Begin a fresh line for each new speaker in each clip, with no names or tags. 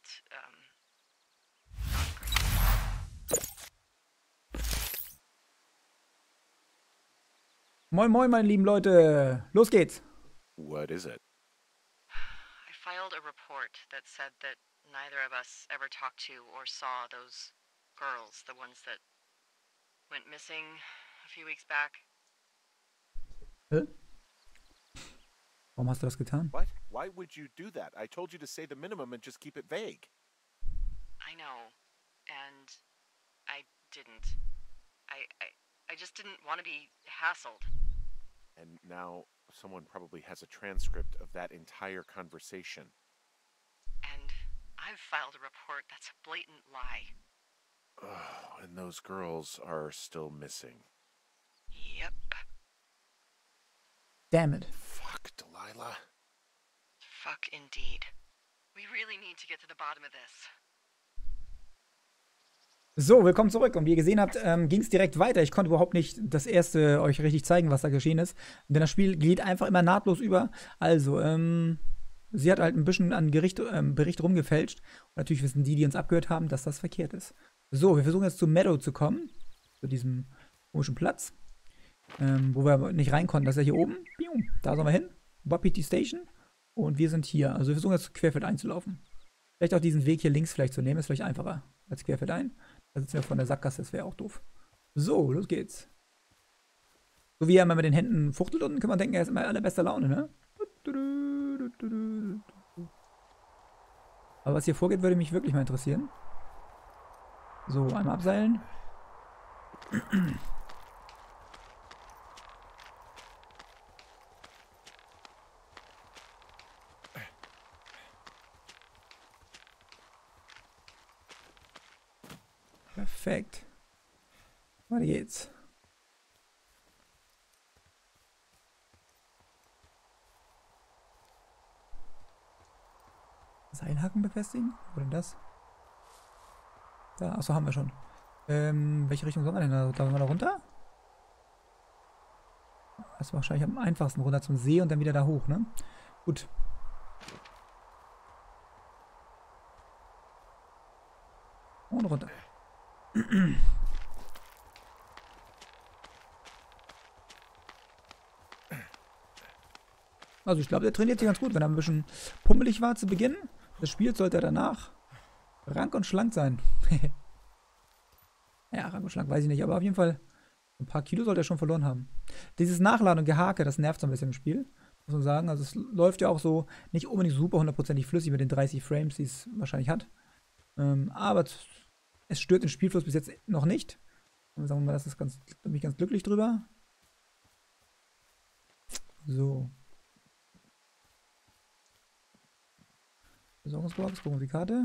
Moin moin, meine lieben Leute. Los geht's.
What is it?
I filed a report that said that neither of us ever talked to or saw those girls, the ones that went missing a few weeks back.
Hä? Warum hast du das getan?
What? Why would you do that? I told you to say the minimum and just keep it vague.
I know, and I didn't. I just didn't want to be hassled.
And now someone probably has a transcript of that entire conversation.
And I've filed a report that's a blatant lie.
Oh, and those girls are still missing.
Yep.
Damn it.
Fuck, Delilah.
Fuck indeed. We really need to get to the bottom of this.
So, willkommen zurück. Und wie ihr gesehen habt, ging es direkt weiter. Ich konnte überhaupt nicht das erste euch richtig zeigen, was da geschehen ist. Denn das Spiel geht einfach immer nahtlos über. Also, sie hat halt ein bisschen an Bericht rumgefälscht. Und natürlich wissen die uns abgehört haben, dass das verkehrt ist. So, wir versuchen jetzt zu Meadow zu kommen. Zu diesem komischen Platz. Wo wir nicht rein konnten. Das ist ja hier oben. Da sollen wir hin. Wapiti Station. Und wir sind hier. Also wir versuchen jetzt querfeld einzulaufen. Vielleicht auch diesen Weg hier links vielleicht zu nehmen. Ist vielleicht einfacher als querfeld ein. Da sitzen wir von der Sackgasse. Das wäre auch doof. So, los geht's. So wie er immer mit den Händen fuchtelt und kann man denken, er ist immer allerbester Laune, ne? Aber was hier vorgeht, würde mich wirklich mal interessieren. So, einmal abseilen. Perfekt. Weiter geht's. Seilhaken befestigen? Wo denn das? Da, achso, haben wir schon. Welche Richtung soll man denn da? Da wollen wir da runter? Das ist wahrscheinlich am einfachsten runter zum See und dann wieder da hoch, ne? Gut. Und runter. Also ich glaube, der trainiert sich ganz gut. Wenn er ein bisschen pummelig war zu Beginn des Spiels, sollte er danach rank und schlank sein. Ja, rank und schlank weiß ich nicht, aber auf jeden Fall ein paar Kilo sollte er schon verloren haben. Dieses Nachladen und Gehake, das nervt so ein bisschen im Spiel, muss man sagen. Also es läuft ja auch so nicht unbedingt super hundertprozentig flüssig mit den 30 Frames, die es wahrscheinlich hat. Aber es stört den Spielfluss bis jetzt noch nicht. Und sagen wir mal, das ist ganz, da bin ich ganz glücklich drüber. So. Versorgungsbox, gucken wir auf die Karte.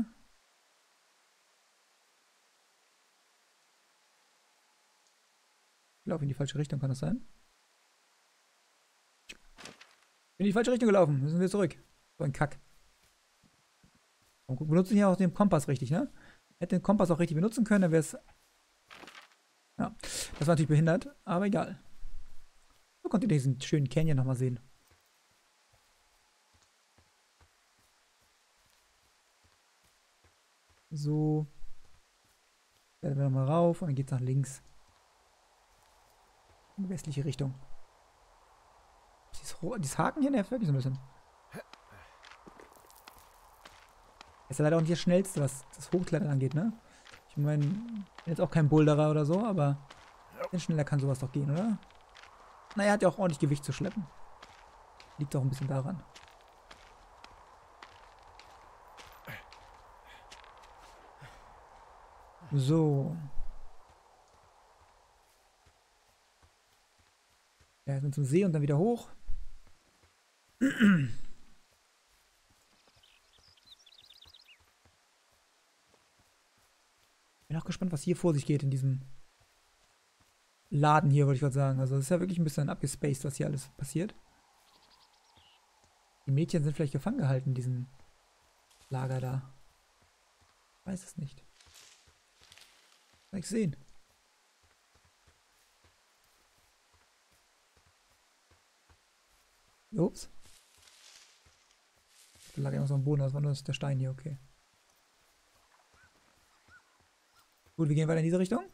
Ich laufe in die falsche Richtung, kann das sein? In die falsche Richtung gelaufen, müssen wir zurück. So ein Kack. Und wir benutzen hier auch den Kompass richtig, ne? Hätte den Kompass auch richtig benutzen können, dann wäre es. Ja, das war natürlich behindert, aber egal. So könnt ihr diesen schönen Canyon nochmal sehen. So. Werden wir nochmal rauf und dann geht es nach links. In die westliche Richtung. Dieses Haken hier nervt wirklich so ein bisschen. Ist ja leider auch nicht das Schnellste, was das Hochklettern angeht, ne? Ich meine, ich bin jetzt auch kein Boulderer oder so, aber bisschen schneller kann sowas doch gehen, oder? Naja, hat ja auch ordentlich Gewicht zu schleppen. Liegt auch ein bisschen daran. So. Ja, sind zum See und dann wieder hoch. Bin auch gespannt, was hier vor sich geht in diesem Laden hier, wollte ich gerade sagen. Also es ist ja wirklich ein bisschen abgespaced, was hier alles passiert. Die Mädchen sind vielleicht gefangen gehalten in diesem Lager da. Ich weiß es nicht. Kann ich sehen. Ups. Da lag irgendwas am Boden, das war nur der Stein hier, okay. Gut, wir gehen weiter in diese Richtung.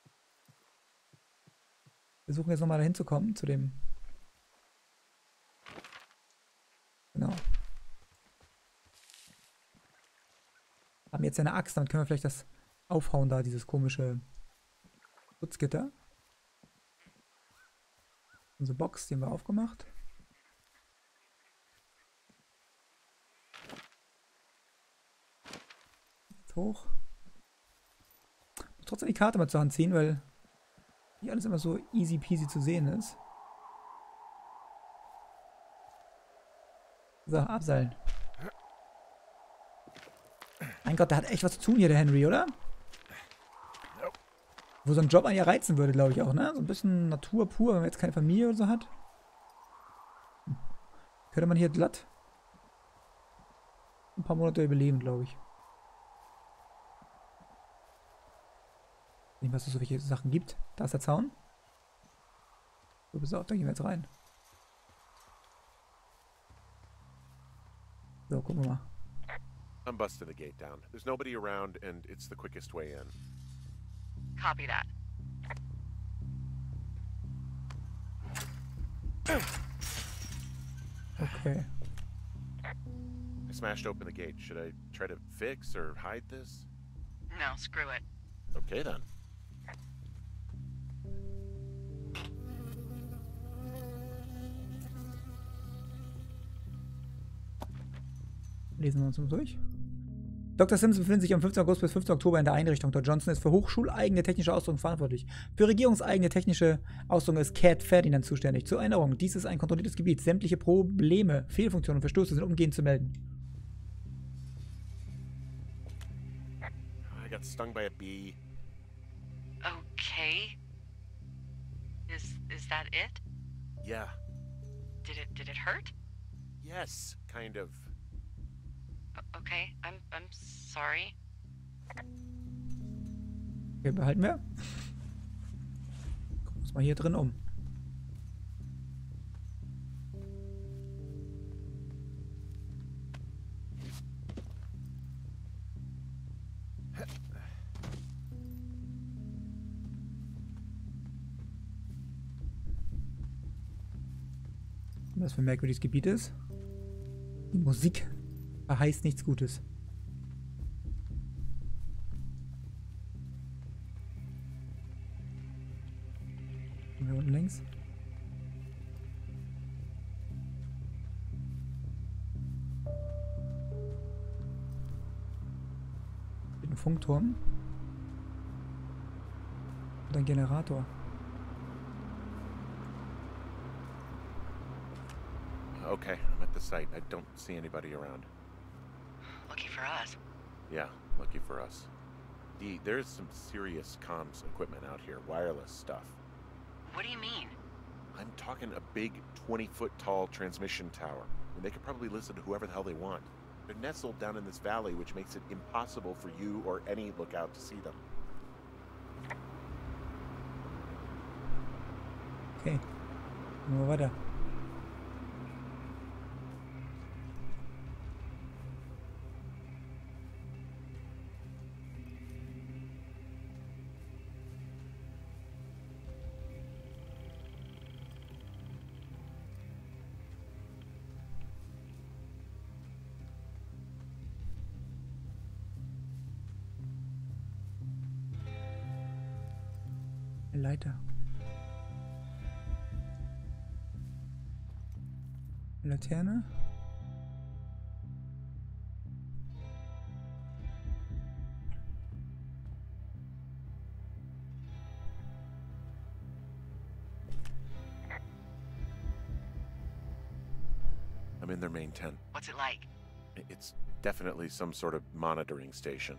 Wir versuchen jetzt nochmal dahin zu kommen, zu dem... Genau. Haben jetzt eine Axt, dann können wir vielleicht das aufhauen da, dieses komische Schutzgitter. Unsere Box, die haben wir aufgemacht. Jetzt hoch. Muss trotzdem die Karte mal zur Hand ziehen, weil hier alles immer so easy peasy zu sehen ist. So, abseilen. Mein Gott, der hat echt was zu tun hier, der Henry, oder? Wo so ein Job einen ja reizen würde, glaube ich auch, ne? So ein bisschen Natur pur, wenn man jetzt keine Familie oder so hat. Könnte man hier glatt ein paar Monate überleben, glaube ich. Nicht, was es so welche Sachen gibt. Da ist der Zaun. So, pass auf, da gehen wir jetzt rein. So, gucken wir mal.
I'm busting the gate down. There's nobody around, and it's the quickest way in.
Copy that.
Okay.
I smashed open the gate. Should I try to fix or hide this?
No, screw it.
Okay, then.
Lesen wir uns mal durch. Dr. Sims befindet sich am 15. August bis 15. Oktober in der Einrichtung. Dr. Johnson ist für hochschuleigene technische Ausdrücke verantwortlich. Für regierungseigene technische Ausdrücke ist Cat Ferdinand zuständig. Zur Erinnerung, dies ist ein kontrolliertes Gebiet. Sämtliche Probleme, Fehlfunktionen und Verstöße sind umgehend zu melden.
I got stung by a bee.
Okay. Is that it?
Yeah.
Did it hurt?
Yes, kind of.
Okay, I'm sorry.
Okay, behalten wir. Gucken wir uns mal hier drin um. Was für ein merkwürdiges Gebiet ist. Die Musik verheißt nichts Gutes. Hier unten links. Ein Funkturm. Und ein Generator.
Okay, I'm at the site. I don't see anybody around.
Lucky for us.
Yeah, lucky for us. Dee, there's some serious comms equipment out here, wireless stuff.
What do you mean?
I'm talking a big 20-foot tall transmission tower. And they could probably listen to whoever the hell they want. They're nestled down in this valley, which makes it impossible for you or any lookout to see them.
Okay. Gehen wir weiter. Eine Leiter. Eine Laterne.
I'm in their main tent.
What's it like?
It's definitely some sort of monitoring station.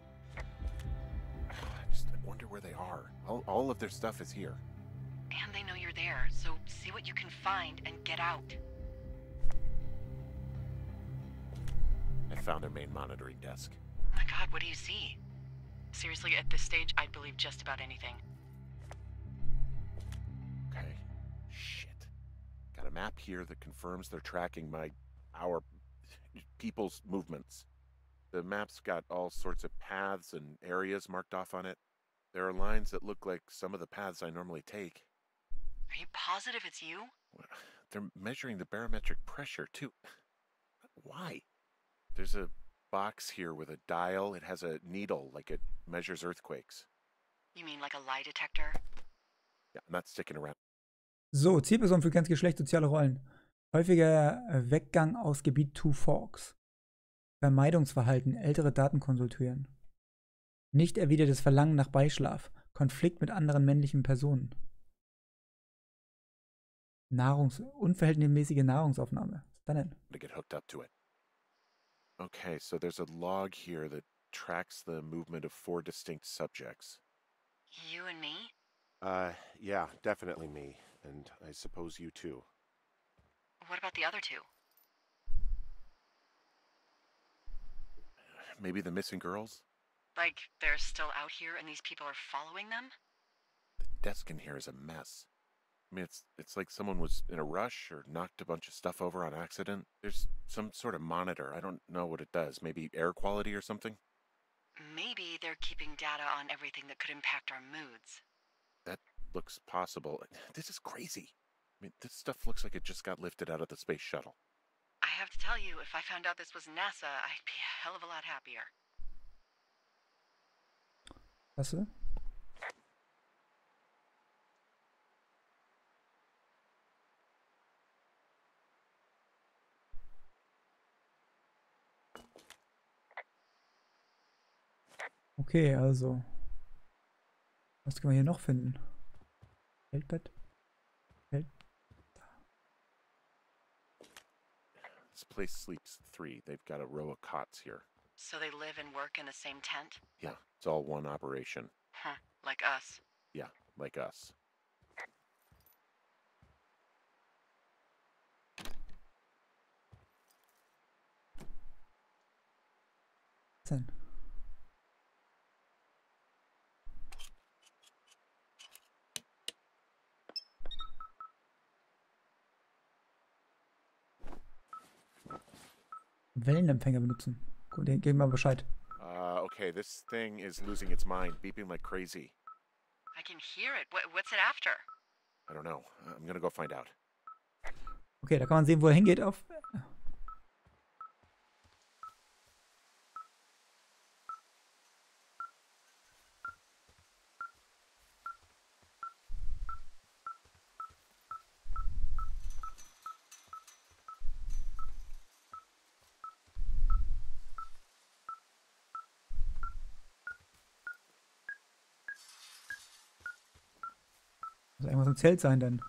I wonder where they are. All of their stuff is here.
And they know you're there, so see what you can find and get out.
I found their main monitoring desk.
Oh my god, what do you see? Seriously, at this stage, I'd believe just about anything.
Okay. Shit. Got a map here that confirms they're tracking our people's movements. The map's got all sorts of paths and areas marked off on it. There are lines that look like some of the paths I normally take.
Are you positive it's you?
They're measuring the barometric pressure, too. Why? There's a box here with a dial. It has a needle, like it measures earthquakes.
You mean like a lie detector?
Yeah, I'm not sticking around.
So, Zielperson für ganz Geschlecht, soziale Rollen. Häufiger Weggang aus Gebiet Two Forks. Vermeidungsverhalten, ältere Daten konsultieren. Nicht erwidertes Verlangen nach Beischlaf. Konflikt mit anderen männlichen Personen. Unverhältnismäßige Nahrungsaufnahme. Was ist da denn?
To get hooked up to it. Okay, so there's a log here that tracks the movement of 4 distinct subjects.
You and me?
Yeah, definitely me. And I suppose you too.
What about the other two?
Maybe the missing girls?
Like, they're still out here and these people are following them?
The desk in here is a mess. I mean, it's like someone was in a rush or knocked a bunch of stuff over on accident. There's some sort of monitor. I don't know what it does. Maybe air quality or something?
Maybe they're keeping data on everything that could impact our moods.
That looks possible. This is crazy. I mean, this stuff looks like it just got lifted out of the space shuttle.
I have to tell you, if I found out this was NASA, I'd be a hell of a lot happier.
Was? Okay, also. Was können wir hier noch finden? Feldbett?
This place sleeps 3. They've got a row of cots here.
So they live and work in the same tent?
Yeah, it's all one operation.
Huh, like us.
Yeah, like us.
Was denn? Wellenempfänger benutzen. Gut, den geben wir Bescheid.
Okay, this thing is losing its mind, beeping like crazy.
I can hear it. What's it after?
I don't know. I'm gonna go find out.
Okay, da kann man sehen, wo er hingeht auf. Muss irgendwas im Zelt sein denn.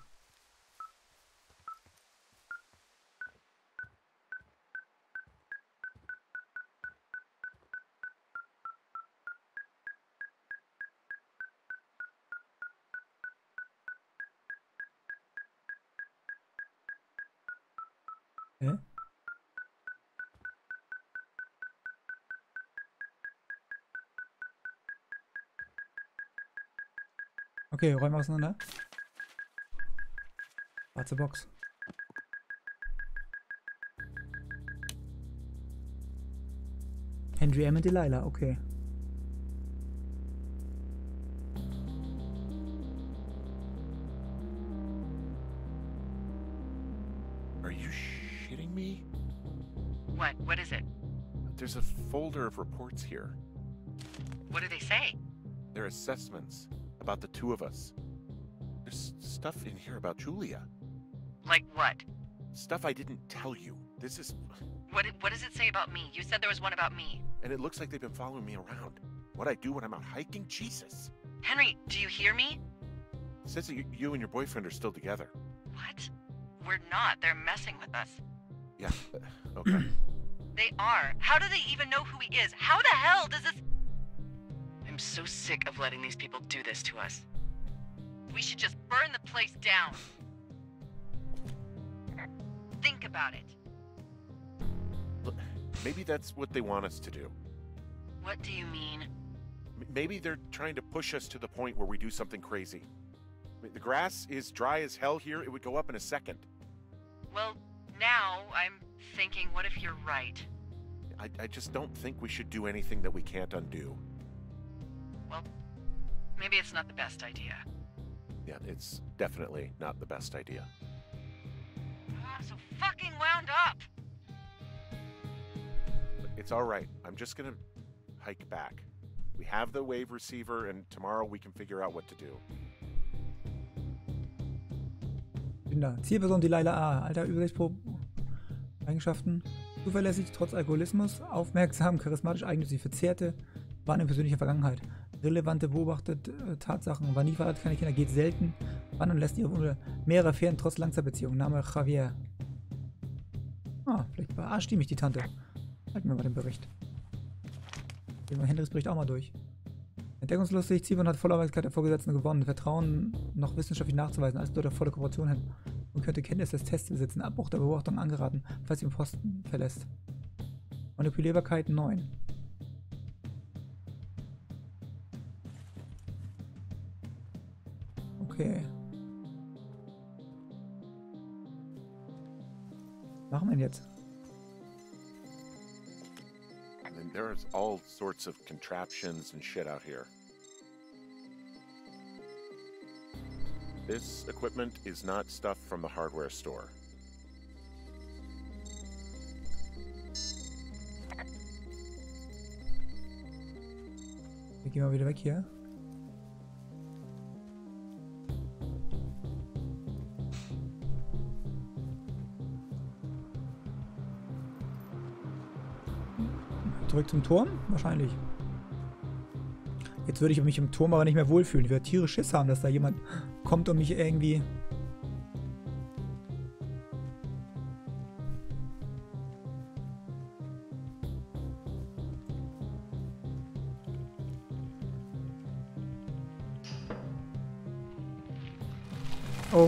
Hä? Okay, räumen wir auseinander. Schwarze Box. Henry M. und Delilah, okay.
Are you shitting me?
What is it?
There's a folder of reports here.
What do they say?
They're assessments about the 2 of us. There's stuff in here about Julia.
Like what?
Stuff I didn't tell you. This is...
What does it say about me? You said there was one about me.
And it looks like they've been following me around. What I do when I'm out hiking? Jesus.
Henry, do you hear me?
It says that you and your boyfriend are still together.
What? We're not. They're messing with us.
Yeah, okay.
They are. How do they even know who he is? How the hell does this... I'm so sick of letting these people do this to us. We should just burn the place down. Think about it.
Look, maybe that's what they want us to do.
What do you mean?
Maybe they're trying to push us to the point where we do something crazy. I mean, the grass is dry as hell here. It would go up in a second.
Well, now I'm thinking, what if you're right?
I just don't think we should do anything that we can't undo.
Well, Maybe it's not the best idea.
Yeah, it's definitely not the best idea.
I'm so fucking wound up!
It's all right. I'm just gonna hike back. We have the wave receiver, and tomorrow we can figure out what to do.
Kinder. Zielperson Delilah A. Alter, Übersichtsprobe. Eigenschaften. Zuverlässig, trotz Alkoholismus. Aufmerksam, charismatisch, eigennützig, Verzerrte. Waren in persönlicher Vergangenheit. Relevante beobachtete Tatsachen. War nie verheiratet, keine Kinder, geht selten. Wann und lässt ihre mehrere Affären trotz Langzeitbeziehung. Name Javier. Ah, vielleicht war stimmig die Tante. Halten wir mal den Bericht. Gehen wir Henrys Bericht auch mal durch. Entdeckungslustig, Zielmann hat volle Aufmerksamkeit der Vorgesetzten gewonnen. Vertrauen noch wissenschaftlich nachzuweisen, als dort der volle Kooperation hin. Und könnte Kenntnis des Tests besitzen. Abbruch der Beobachtung angeraten, falls sie den Posten verlässt. Manipulierbarkeit 9. Okay. Was machen wir denn jetzt?
I mean, there's all sorts of contraptions and shit out here. This equipment is not stuff from the hardware store.
Wir gehen mal wieder weg hier. Zurück zum Turm? Wahrscheinlich. Jetzt würde ich mich im Turm aber nicht mehr wohlfühlen. Ich würde tierisch Schiss haben, dass da jemand kommt und mich irgendwie... Oh.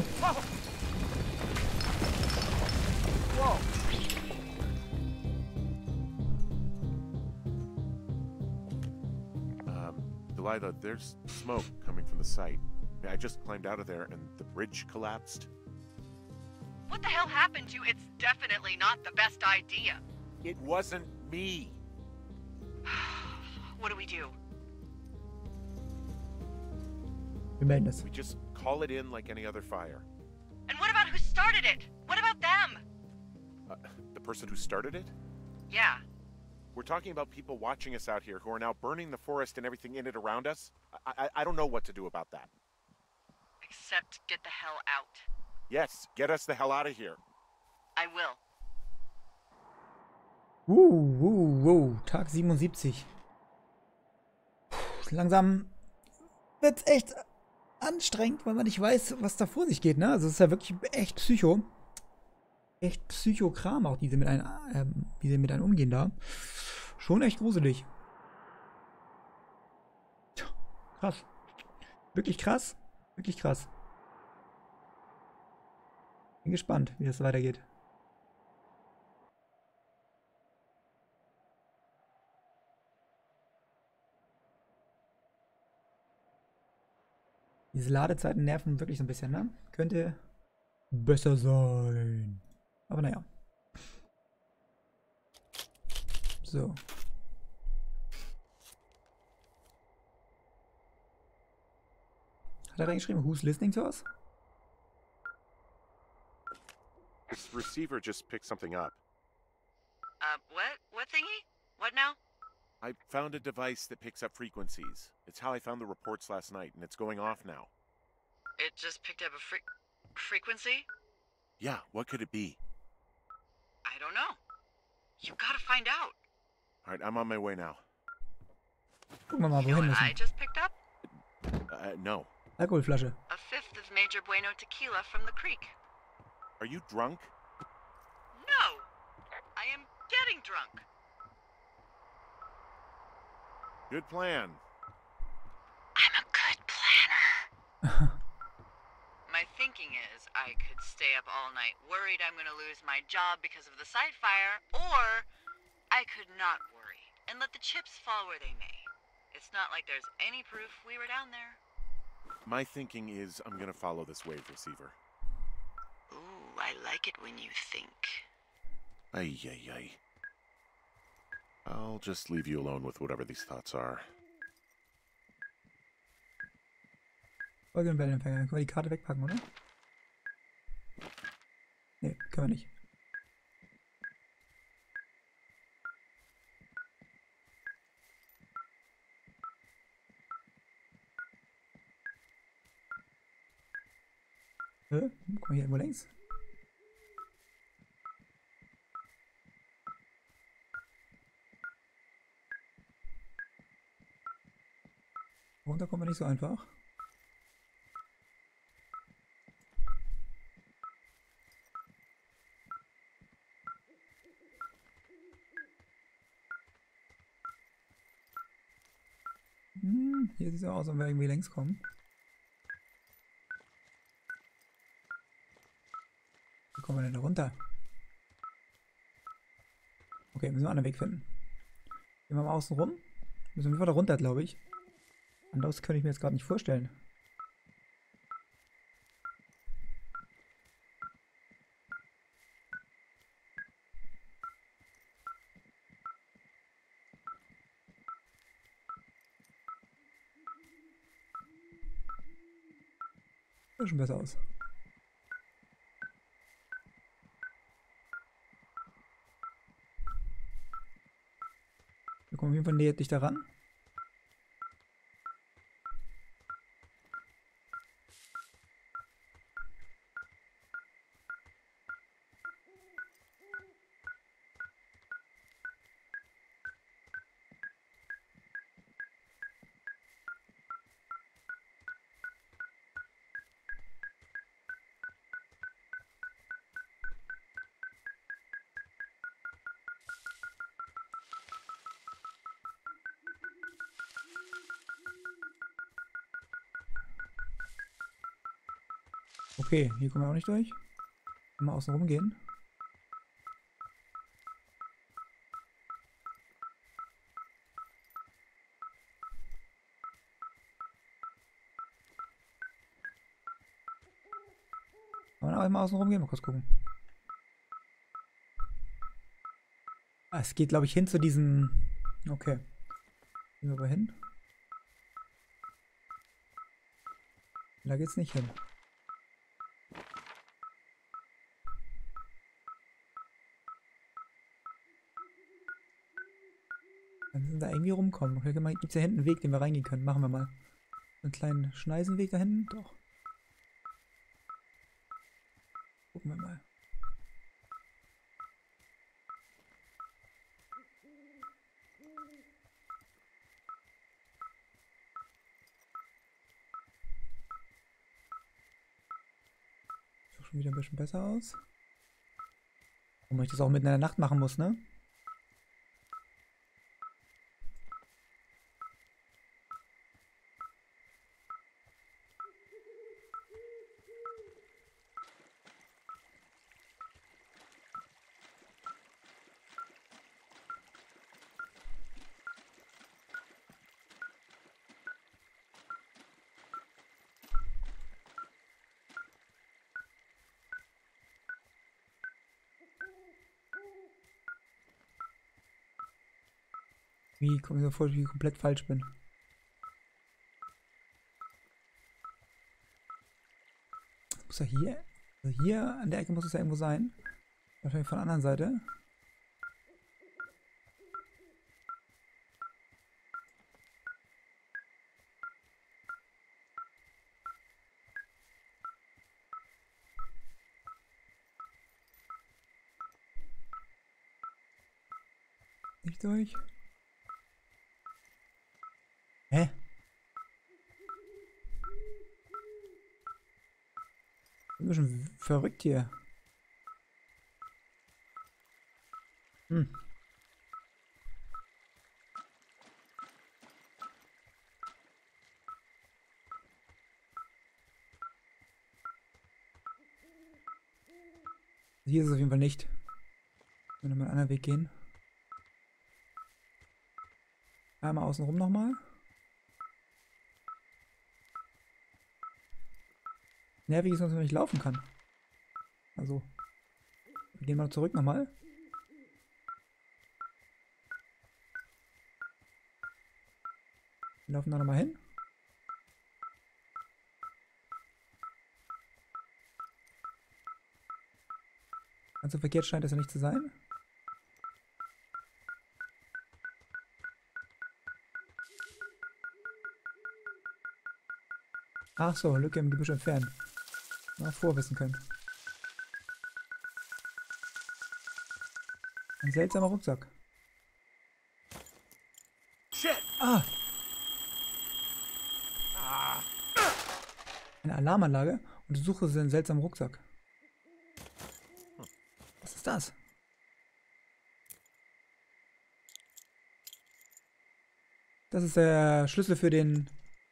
Delilah, there's smoke coming from the site. I just climbed out of there and the bridge collapsed.
What the hell happened to you? It's definitely not the best idea.
It wasn't me.
What do we do?
Wir melden es.
We just call it in like any other fire.
And what about who started it? What about them?
The person who started it?
Yeah.
We're talking about people watching us out here who are now burning the forest and everything in it around us. I don't know what to do about that.
Except get the hell out.
Yes, get us the hell out of here.
I will.
Tag 77. Langsam wird's echt anstrengend, weil man nicht weiß, was da vor sich geht, ne? Also es ist ja wirklich echt Psycho. Echt Psychokram auch, wie sie mit einem umgehen da. Schon echt gruselig. Krass. Wirklich krass. Wirklich krass. Bin gespannt, wie das weitergeht. Diese Ladezeiten nerven wirklich so ein bisschen, ne? Könnte besser sein. Aber naja. So. Hat er reingeschrieben, who's listening to us?
This receiver just picked something up.
What? What thingy? What now?
I found a device that picks up frequencies. It's how I found the reports last night, and it's going off now.
It just picked up a frequency?
Yeah, what could it be?
I don't know. You gotta find out.
All right, I'm on my way now.
Gucken wir mal,
You know
wohin
what I
müssen.
just picked up?
No.
Alkoholflasche.
A fifth of Major Bueno tequila from the creek.
Are you drunk?
No! I am getting drunk.
Good plan.
I'm a good planner. My thinking is I could stay up all night worried I'm going to lose my job because of the site fire, or I could not worry and let the chips fall where they may. It's not like there's any proof we were down there.
My thinking is I'm gonna follow this wave receiver.
Ooh, I like it when you think.
Ay, ay, ay. I'll just leave you alone with whatever these thoughts are.
Folgenden Wellenempfänger. Können wir die Karte wegpacken, oder? Ne, können wir nicht. Guck mal hier irgendwo längs. Runter kommen wir nicht so einfach. Hier sieht es aus, wenn wir irgendwie längs kommen. Wie kommen wir denn da runter? Okay, müssen wir einen anderen Weg finden. Gehen wir mal außen rum. Müssen wir weiter runter, glaube ich. Anderes könnte ich mir jetzt gerade nicht vorstellen. Sieht schon besser aus. Wir kommen auf jeden Fall näher dichter ran. Okay, hier kommen wir auch nicht durch. Mal außen rum gehen. Kann man auch mal außen rum gehen? Mal kurz gucken. Ah, es geht, glaube ich, hin zu diesen. Okay. Gehen wir aber hin. Da geht's nicht hin. Dann müssen wir da irgendwie rumkommen. Okay, gibt es da hinten einen Weg, den wir reingehen können. Machen wir mal. Einen kleinen Schneisenweg da hinten. Doch. Gucken wir mal. Sieht schon wieder ein bisschen besser aus. Warum ich das auch mitten in der Nacht machen muss, ne? Wie kommt mir so vor, wie ich komplett falsch bin. Das muss ja hier. Also hier an der Ecke muss es ja irgendwo sein. Wahrscheinlich von der anderen Seite. Nicht durch. Hä? Ein bisschen verrückt hier. Hier ist es auf jeden Fall nicht. Wenn wir mal einen anderen Weg gehen. Einmal außen rum nochmal. Nervig ist, dass man nicht laufen kann. Also. Wir gehen mal zurück nochmal. Wir laufen da nochmal hin. Ganz so verkehrt scheint das ja nicht zu sein. Ach so, Lücke im Gebüsch entfernen. Na, vorwissen können. Ein seltsamer Rucksack.
Shit!
Ah! Eine Alarmanlage. Untersuche den seltsamen Rucksack. Was ist das? Das ist der Schlüssel für den...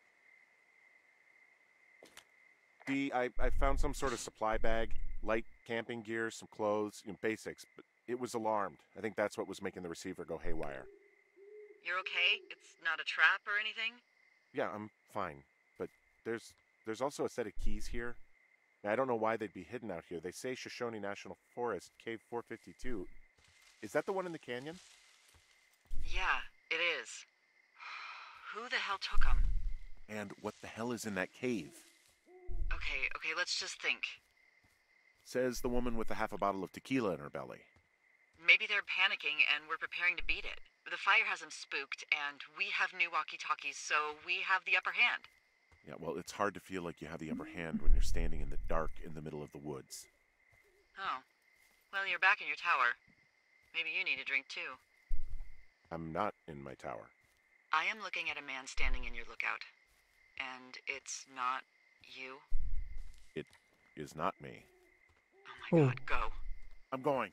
I found some sort of supply bag, light camping gear, some clothes, basics, but it was alarmed. I think that's what was making the receiver go haywire.
You're okay? It's not a trap or anything?
Yeah, I'm fine, but there's also a set of keys here. I don't know why they'd be hidden out here. They say Shoshone National Forest, Cave 452. Is that the one in the canyon?
Yeah, it is. Who the hell took them?
And what the hell is in that cave?
Okay, let's just think.
Says the woman with a half a bottle of tequila in her belly.
Maybe they're panicking and we're preparing to beat it. The fire has them spooked, and we have new walkie-talkies, so we have the upper hand.
Yeah, well, it's hard to feel like you have the upper hand when you're standing in the dark in the middle of the woods.
Oh. Well, you're back in your tower. Maybe you need a drink, too.
I'm not in my tower.
I am looking at a man standing in your lookout. And it's not you?
It is not me.
Oh my God, go.
I'm going.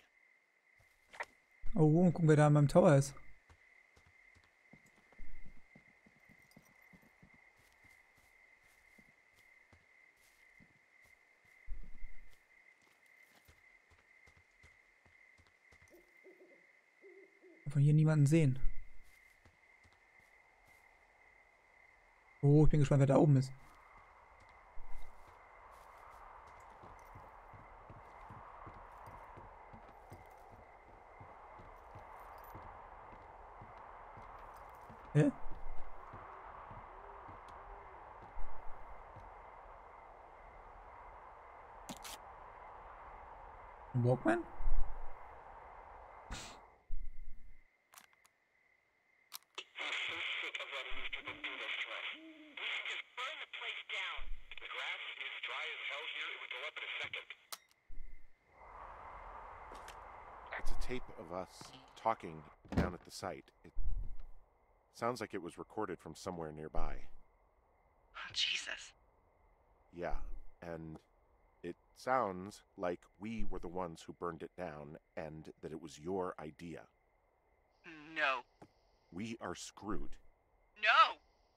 Oh, gucken, wer da in meinem Tower ist. Von hier niemanden sehen. Oh, ich bin gespannt, wer da oben ist. Hä? Ein Walkman?
It's a tape of us talking down at the site. It sounds like it was recorded from somewhere nearby.
Oh, Jesus.
Yeah, and it sounds like we were the ones who burned it down and that it was your idea.
No.
We are screwed.
No!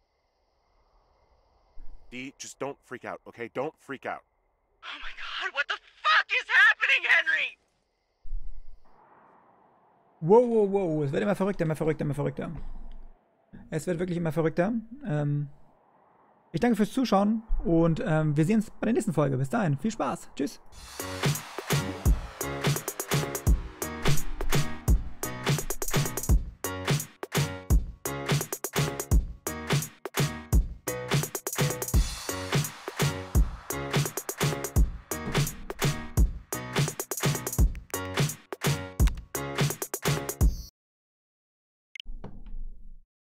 Dee, just don't freak out, okay? Don't freak out.
Oh my God, what the fuck is happening, Henry?
Wow, wow, wow. Es wird immer verrückter, immer verrückter, immer verrückter. Es wird wirklich immer verrückter. Ich danke fürs Zuschauen und wir sehen uns bei der nächsten Folge. Bis dahin, viel Spaß. Tschüss.